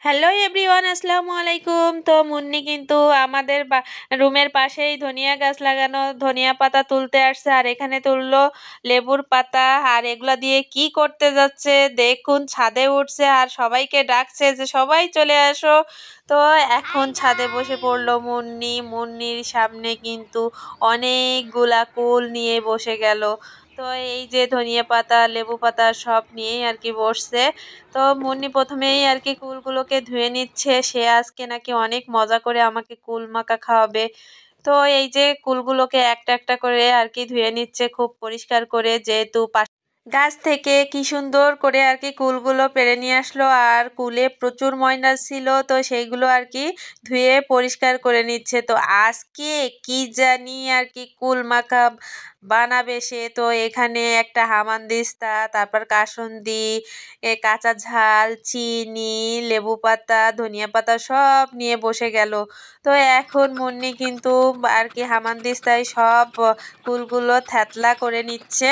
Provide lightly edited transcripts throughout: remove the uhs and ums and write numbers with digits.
Hello everyone, আসসালামু আলাইকুম। তো মুন্নি কিন্তু আমাদের রুমের পাশেই ধনিয়া গাছ লাগানো ধনিয়া পাতা তুলতে আসছে, আর এখানে তুললো লেবুর পাতা। আর এগুলা দিয়ে কি করতে যাচ্ছে দেখুন, ছাদে উঠছে আর সবাইকে ডাকছে যে সবাই চলে আসো। তো এখন ছাদে বসে পড়লো মুন্নি। মুন্নির সামনে কিন্তু অনেকগুলা কুল নিয়ে বসে গেল। তো এই যে ধনিয়া পাতা লেবু পাতা সব নিয়েই আর কি বসছে। তো মুন্নি প্রথমেই আর কি কুলগুলোকে ধুয়ে নিচ্ছে। সে আজকে নাকি অনেক মজা করে আমাকে কুল মাখা খাওয়াবে। তো এই যে কুলগুলোকে একটা একটা করে আর কি ধুয়ে নিচ্ছে খুব পরিষ্কার করে, যেহেতু গাছ থেকে কি সুন্দর করে আর কি কুলগুলো পেড়ে নিয়ে আসলো। আর কুলে প্রচুর ময়লা ছিল, তো সেইগুলো আর কি ধুয়ে পরিষ্কার করে নিচ্ছে। তো আজকে কি জানি আর কি কুল মাখা বানাবে সে। তো এখানে একটা হামানদিস্তা, তারপর কাসুন্দি, কাঁচা ঝাল, চিনি, লেবু পাতা, ধনিয়া পাতা সব নিয়ে বসে গেল। তো এখন মুন্নি কিন্তু আর কি হামানদিস্তায় সব কুলগুলো থ্যাতলা করে নিচ্ছে।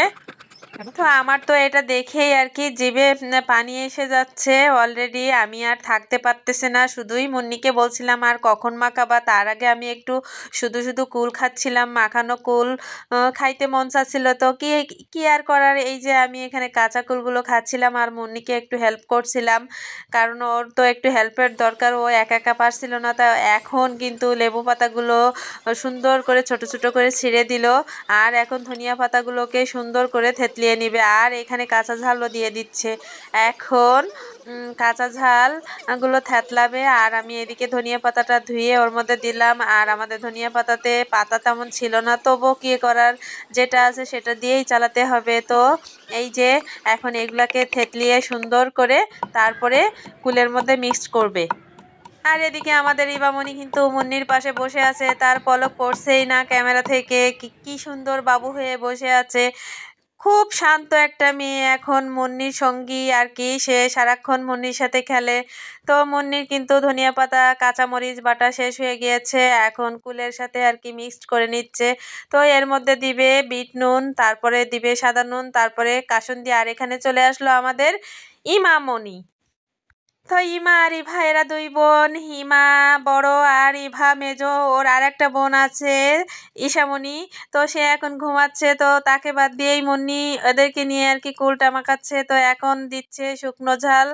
তো আমার তো এটা দেখেই আর কি জিভে পানি এসে যাচ্ছে অলরেডি। আমি আর থাকতে পারতেছে না, শুধুই মুন্নিকে বলছিলাম আর কখন মাখাবা। তার আগে আমি একটু শুধু শুধু কুল খাচ্ছিলাম, মাখানো কুল খাইতে মন চাচ্ছিল। তো কি কি আর করার, এই যে আমি এখানে কাঁচা কুলগুলো খাচ্ছিলাম আর মুন্নিকে একটু হেল্প করছিলাম, কারণ ওর তো একটু হেল্পের দরকার, ও একা একা পারছিল না। তা এখন কিন্তু লেবু পাতাগুলো সুন্দর করে ছোট ছোট করে ছিঁড়ে দিল, আর এখন ধনিয়া পাতাগুলোকে সুন্দর করে থেতলিয়ে নিবে। আর এখানে কাঁচা ঝালও দিয়ে দিচ্ছে। এখন কাঁচা ঝাল গুলো থেতলাবে, আর আমি এদিকে ধনিয়া পাতাটা ধুয়ে ওর মধ্যে দিলাম। আর আমাদের ধনিয়া পাতাতে পাতা তেমন ছিল না, তবুও কি করার, যেটা আছে সেটা দিয়েই চালাতে হবে। তো এই যে এখন এগুলাকে থেতলিয়ে সুন্দর করে তারপরে কুলের মধ্যে মিক্সড করবে। আর এদিকে আমাদের ইবামণি কিন্তু মুন্নির পাশে বসে আছে, তার পলক পড়ছেই না ক্যামেরা থেকে। কি সুন্দর বাবু হয়ে বসে আছে, খুব শান্ত একটা মেয়ে এখন মুন্নির সঙ্গী আর কি। সে সারাক্ষণ মুন্নির সাথে খেলে। তো মুন্নির কিন্তু ধনিয়া পাতা কাঁচামরিচ বাটা শেষ হয়ে গিয়েছে, এখন কুলের সাথে আর কি মিক্সড করে নিচ্ছে। তো এর মধ্যে দিবে বিট নুন, তারপরে দিবে সাদা নুন, তারপরে কাসুন্দি। আর এখানে চলে আসলো আমাদের ইমামণি। তো ইমা আর ইভা এরা দুই বোন, হিমা বড় আর ইভা মেজো। ওর আর একটা বোন আছে ঈশামণি, তো সে এখন ঘুমাচ্ছে। তো তাকে বাদ দিয়েই মুন্নি ওদেরকে নিয়ে আর কি কুলটা মাখাচ্ছে। তো এখন দিচ্ছে শুকনো ঝাল,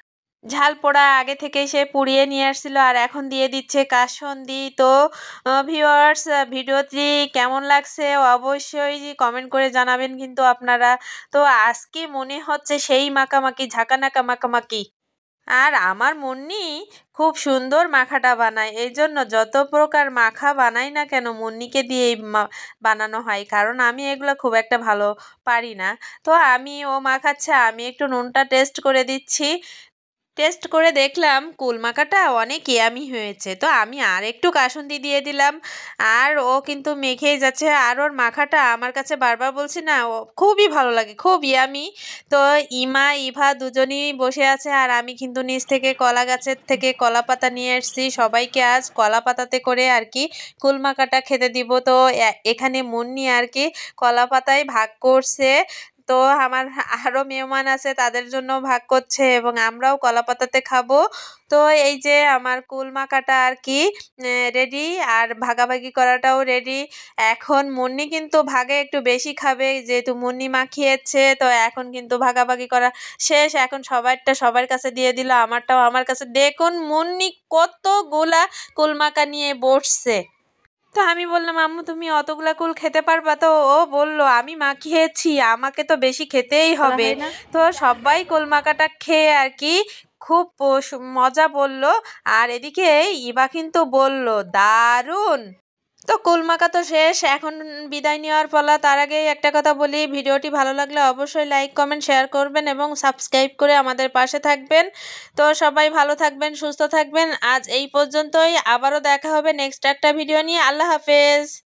ঝাল পোড়া আগে থেকেই সে পুড়িয়ে নিয়ে আসছিল, আর এখন দিয়ে দিচ্ছে কাসুন্দি। তো ভিউয়ার্স, ভিডিওটি কেমন লাগছে অবশ্যই কমেন্ট করে জানাবেন কিন্তু আপনারা। তো আজকে মনে হচ্ছে সেই মাখামাখি ঝাঁকানাকা মাখামাখি। আর আমার মুন্নি খুব সুন্দর মাখাটা বানায়, এই জন্য যত প্রকার মাখা বানাই না কেন মুন্নিকে দিয়েই বানানো হয়, কারণ আমি এগুলো খুব একটা ভালো পারি না। তো আমি ও মাখাচ্ছে, আমি একটু নুনটা টেস্ট করে দিচ্ছি। টেস্ট করে দেখলাম কুল মাখাটা অনেক ইয়ামি হয়েছে, তো আমি আর একটু কাসুন্দি দিয়ে দিলাম। আর ও কিন্তু মেখেই যাচ্ছে, আর ওর মাখাটা আমার কাছে বারবার বলছি না, ও খুবই ভালো লাগে, খুব ইয়ামি। তো ইমা ইভা দুজনেই বসে আছে, আর আমি কিন্তু নিচ থেকে কলা গাছের থেকে কলা পাতা নিয়ে এসেছি। সবাইকে আজ কলা পাতাতে করে আর কি কুল মাখাটা খেতে দিব। তো এখানে মুন্নি আর কি কলা পাতায় ভাগ করছে। তো আমার আরও মেহমান আছে, তাদের জন্য ভাগ করছে, এবং আমরাও কলাপাতাতে খাবো। তো এই যে আমার কুল মাখাটা আর কি রেডি, আর ভাগাভাগি করাটাও রেডি। এখন মুন্নি কিন্তু ভাগে একটু বেশি খাবে, যেহেতু মুন্নি মাখিয়েছে। তো এখন কিন্তু ভাগাভাগি করা শেষ, এখন সবারটা সবার কাছে দিয়ে দিল, আমারটাও আমার কাছে। দেখুন মুন্নি কতগুলা কুল মাখা নিয়ে বসছে। তো আমি বললাম, আম্মু তুমি অতগুলা কুল খেতে পারবা? তো ও বলল, আমি মাখিয়েছি, আমাকে তো বেশি খেতেই হবে। তো সবাই কুল মাখাটা খেয়ে আর কি খুব মজা বলল। আর এদিকে ইবা কিন্তু বলল দারুণ। তো কুল মাখা তো শেষ, এখন বিদায় নেওয়ার পালা। তার আগেই একটা কথা বলি, ভিডিওটি ভালো লাগলে অবশ্যই লাইক কমেন্ট শেয়ার করবেন এবং সাবস্ক্রাইব করে আমাদের পাশে থাকবেন। তো সবাই ভালো থাকবেন, সুস্থ থাকবেন। আজ এই পর্যন্তই, আবারও দেখা হবে নেক্সট একটা ভিডিও নিয়ে। আল্লাহ হাফেজ।